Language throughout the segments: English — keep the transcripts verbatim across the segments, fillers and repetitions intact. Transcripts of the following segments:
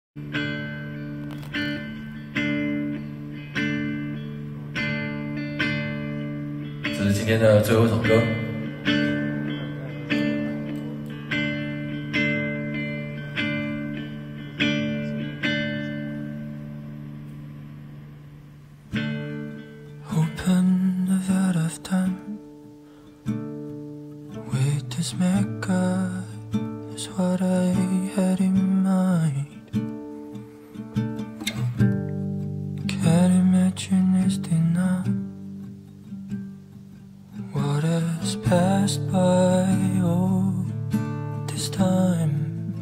这是今天的最后一首歌。 Open the vat of time with this mecca is what I had in mind. Can't imagine it's enough what has passed by all this time.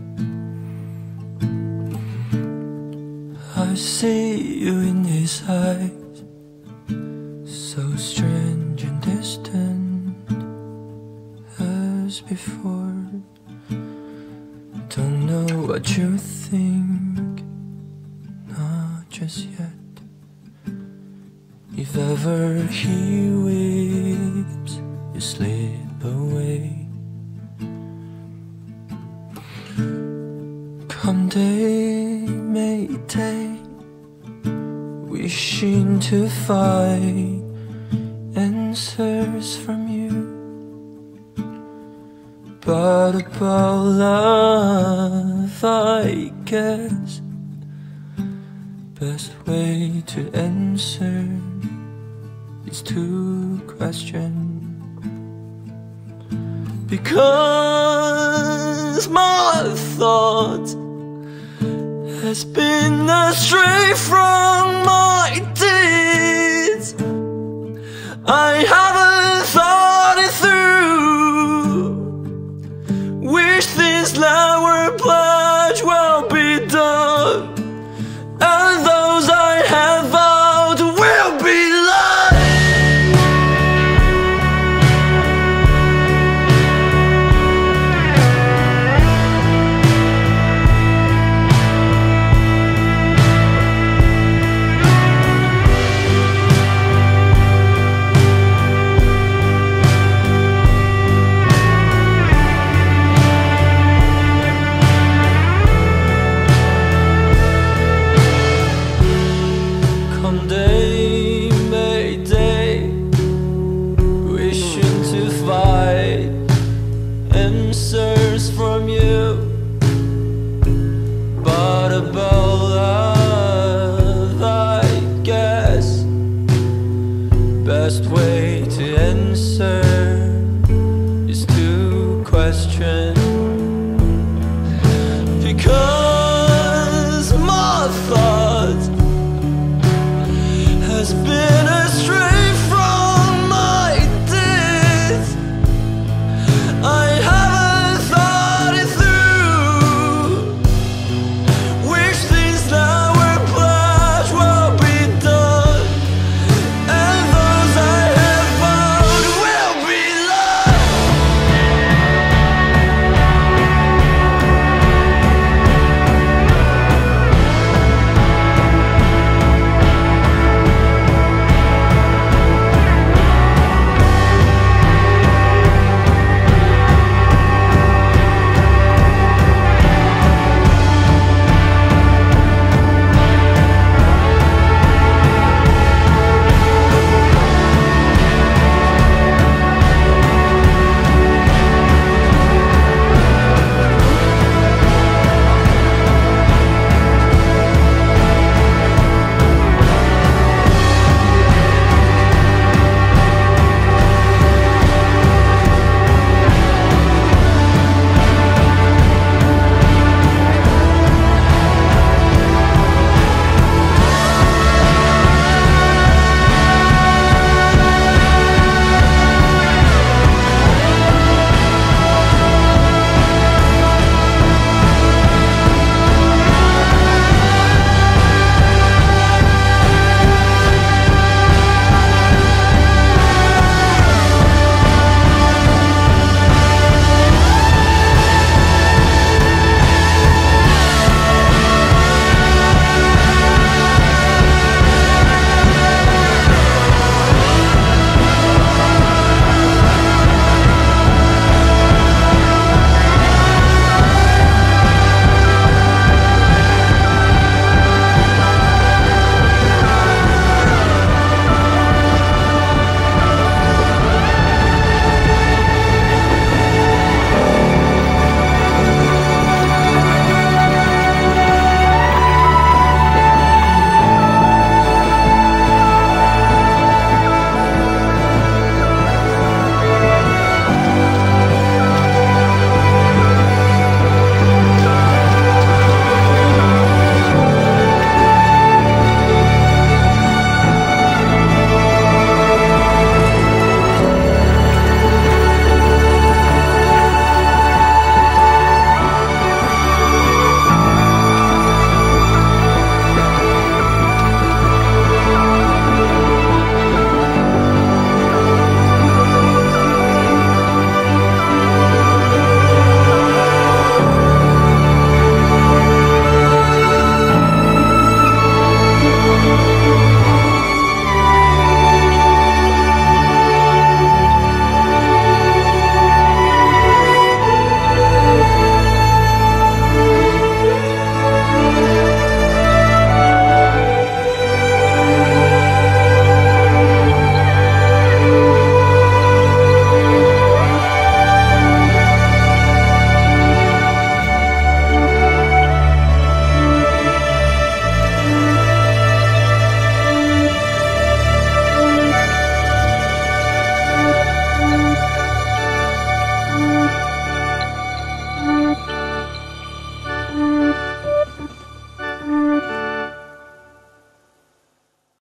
I see you in his eyes, so strange and distant as before. Don't know what you think, not just yet. If ever he weeps, you slip away. Come day, may day, wishing to find answers from you, but about love, I guess best way to answer is to question. Because my thought has been astray from my deeds, I have